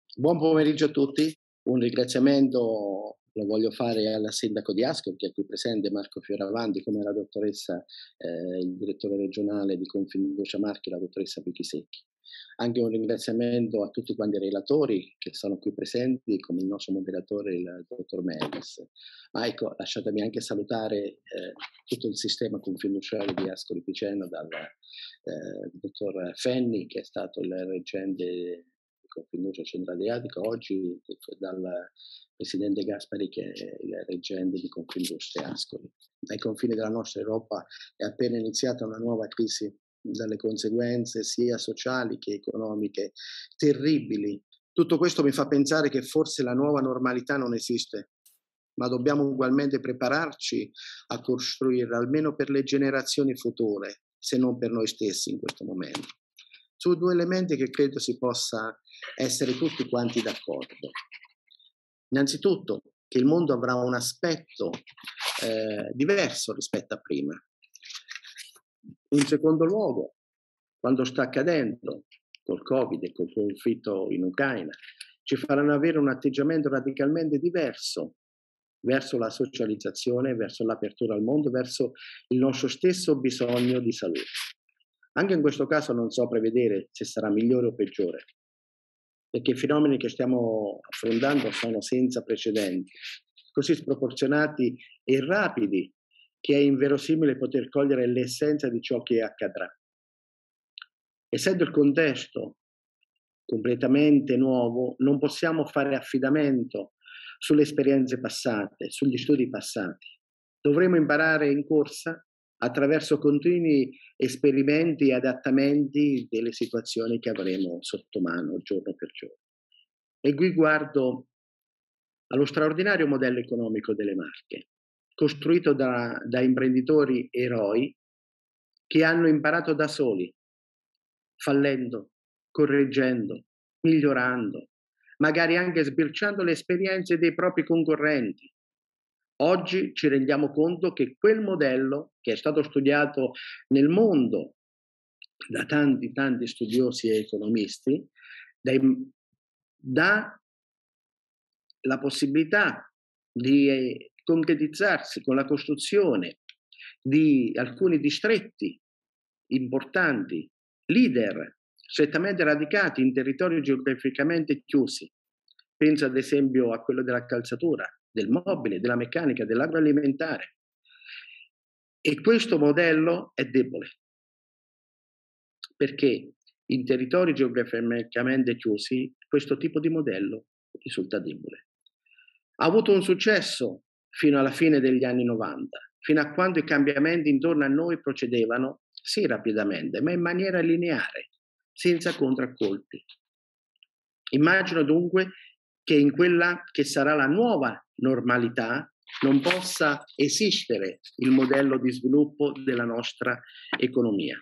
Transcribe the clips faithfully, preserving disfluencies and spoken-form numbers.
Buon pomeriggio a tutti. Un ringraziamento lo voglio fare al sindaco di Ascoli, che è qui presente, Marco Fioravanti, come la dottoressa, ehm, il direttore regionale di Confindustria Marche, la dottoressa Pichisecchi. Anche un ringraziamento a tutti quanti i relatori che sono qui presenti, come il nostro moderatore, il dottor Mellis. Ma ecco, lasciatemi anche salutare eh, tutto il sistema confindustriale di Ascoli Piceno dal eh, dottor Fenni, che è stato il reggente di Confindustria Centro Adriatico, oggi dal presidente Gaspari, che è il reggente di Confindustria Ascoli. Ai confini della nostra Europa è appena iniziata una nuova crisi dalle conseguenze sia sociali che economiche terribili. Tutto questo mi fa pensare che forse la nuova normalità non esiste, ma dobbiamo ugualmente prepararci a costruire almeno per le generazioni future, se non per noi stessi in questo momento. Su due elementi che credo si possa essere tutti quanti d'accordo. Innanzitutto che il mondo avrà un aspetto eh, diverso rispetto a prima. In secondo luogo, quando sta accadendo col Covid e col conflitto in Ucraina, ci faranno avere un atteggiamento radicalmente diverso verso la socializzazione, verso l'apertura al mondo, verso il nostro stesso bisogno di salute. Anche in questo caso non so prevedere se sarà migliore o peggiore, perché i fenomeni che stiamo affrontando sono senza precedenti, così sproporzionati e rapidi che è inverosimile poter cogliere l'essenza di ciò che accadrà. Essendo il contesto completamente nuovo, non possiamo fare affidamento sulle esperienze passate, sugli studi passati. Dovremo imparare in corsa attraverso continui esperimenti e adattamenti delle situazioni che avremo sotto mano giorno per giorno. E qui guardo allo straordinario modello economico delle Marche, costruito da, da imprenditori eroi che hanno imparato da soli, fallendo, correggendo, migliorando, magari anche sbirciando le esperienze dei propri concorrenti. Oggi ci rendiamo conto che quel modello, che è stato studiato nel mondo da tanti, tanti studiosi e economisti, dà la possibilità di concretizzarsi con la costruzione di alcuni distretti importanti, leader, strettamente radicati in territori geograficamente chiusi. Penso ad esempio a quello della calzatura, del mobile, della meccanica, dell'agroalimentare. E questo modello è debole, perché in territori geograficamente chiusi questo tipo di modello risulta debole. Ha avuto un successo fino alla fine degli anni novanta, fino a quando i cambiamenti intorno a noi procedevano, sì rapidamente, ma in maniera lineare, senza contraccolpi. Immagino dunque che in quella che sarà la nuova normalità non possa esistere il modello di sviluppo della nostra economia.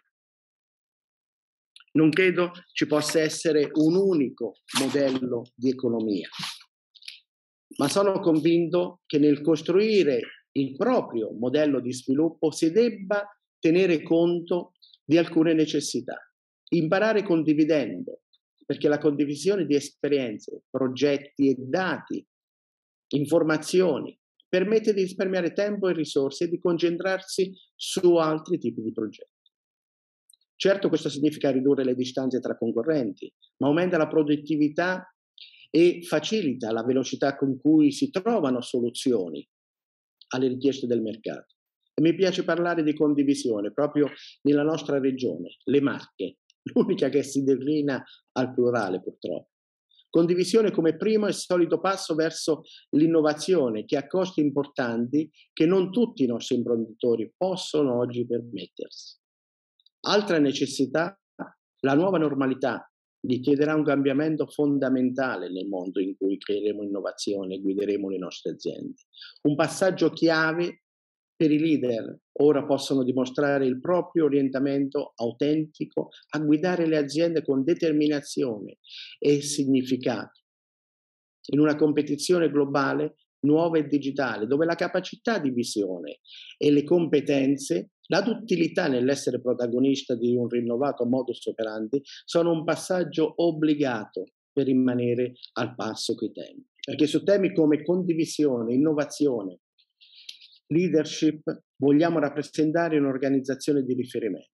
Non credo ci possa essere un unico modello di economia, ma sono convinto che nel costruire il proprio modello di sviluppo si debba tenere conto di alcune necessità, imparare condividendo, perché la condivisione di esperienze, progetti e dati, informazioni, permette di risparmiare tempo e risorse e di concentrarsi su altri tipi di progetti. Certo, questo significa ridurre le distanze tra concorrenti, ma aumenta la produttività e facilita la velocità con cui si trovano soluzioni alle richieste del mercato. E mi piace parlare di condivisione proprio nella nostra regione, le Marche, l'unica che si declina al plurale purtroppo. Condivisione come primo e solido passo verso l'innovazione che ha costi importanti che non tutti i nostri imprenditori possono oggi permettersi. Altra necessità, la nuova normalità richiederà un cambiamento fondamentale nel mondo in cui creeremo innovazione e guideremo le nostre aziende. Un passaggio chiave per i leader. Ora possono dimostrare il proprio orientamento autentico a guidare le aziende con determinazione e significato. In una competizione globale nuova e digitale, dove la capacità di visione e le competenze, la duttilità nell'essere protagonista di un rinnovato modus operandi sono un passaggio obbligato per rimanere al passo coi tempi. Perché su temi come condivisione, innovazione, leadership, vogliamo rappresentare un'organizzazione di riferimento.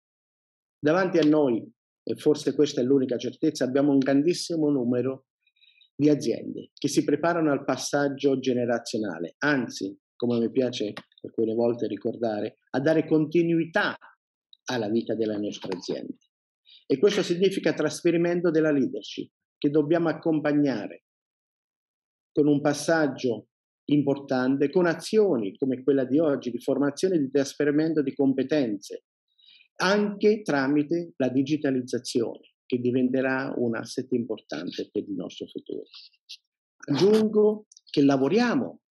Davanti a noi, e forse questa è l'unica certezza, abbiamo un grandissimo numero di aziende che si preparano al passaggio generazionale, anzi, come mi piace alcune volte ricordare, a dare continuità alla vita delle nostre aziende. E questo significa trasferimento della leadership, che dobbiamo accompagnare con un passaggio importante, con azioni come quella di oggi, di formazione e di trasferimento di competenze, anche tramite la digitalizzazione, che diventerà un asset importante per il nostro futuro. Aggiungo che lavoriamo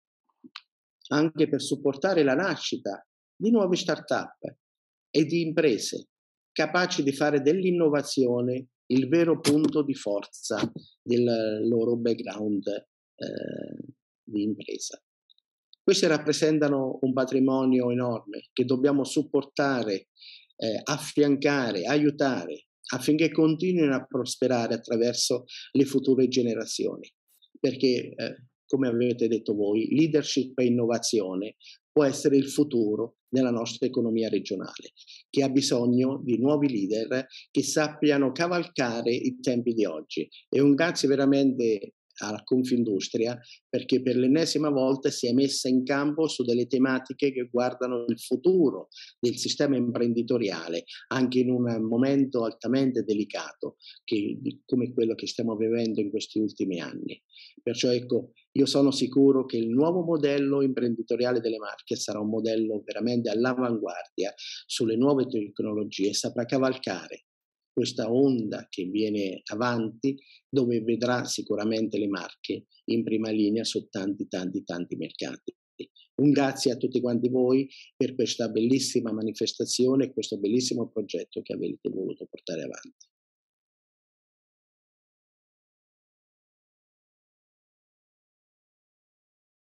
anche per supportare la nascita di nuove start-up e di imprese capaci di fare dell'innovazione il vero punto di forza del loro background eh, di impresa. Questi rappresentano un patrimonio enorme che dobbiamo supportare, eh, affiancare, aiutare affinché continuino a prosperare attraverso le future generazioni. Perché, eh, come avete detto voi, leadership e innovazione può essere il futuro della nostra economia regionale, che ha bisogno di nuovi leader che sappiano cavalcare i tempi di oggi. E un grazie veramente alla Confindustria, perché per l'ennesima volta si è messa in campo su delle tematiche che guardano il futuro del sistema imprenditoriale, anche in un momento altamente delicato che, come quello che stiamo vivendo in questi ultimi anni. Perciò ecco, io sono sicuro che il nuovo modello imprenditoriale delle Marche sarà un modello veramente all'avanguardia sulle nuove tecnologie, saprà cavalcare questa onda che viene avanti, dove vedrà sicuramente le Marche in prima linea su tanti, tanti, tanti mercati. Un grazie a tutti quanti voi per questa bellissima manifestazione e questo bellissimo progetto che avete voluto portare avanti.